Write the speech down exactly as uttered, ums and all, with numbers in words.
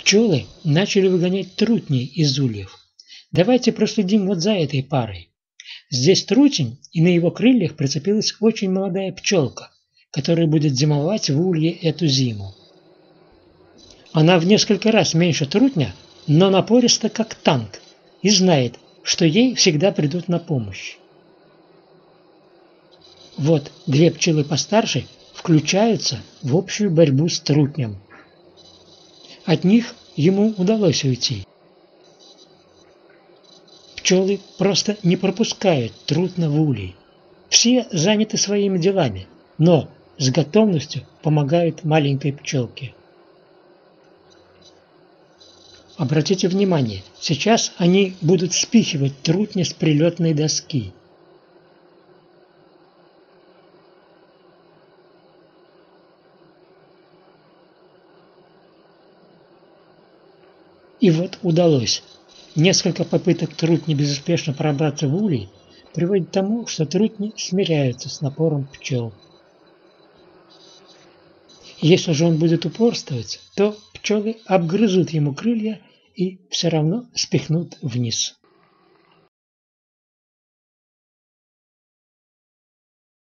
Пчелы начали выгонять трутней из ульев. Давайте проследим вот за этой парой. Здесь трутень, и на его крыльях прицепилась очень молодая пчелка, которая будет зимовать в улье эту зиму. Она в несколько раз меньше трутня, но напориста как танк, и знает, что ей всегда придут на помощь. Вот две пчелы постарше включаются в общую борьбу с трутнем. От них ему удалось уйти. Пчелы просто не пропускают трутня в улей. Все заняты своими делами, но с готовностью помогают маленькой пчелке. Обратите внимание, сейчас они будут спихивать трутня с прилетной доски. И вот удалось. Несколько попыток трутни безуспешно пробраться в улей приводит к тому, что трутни смиряются с напором пчел. Если же он будет упорствовать, то пчелы обгрызут ему крылья и все равно спихнут вниз.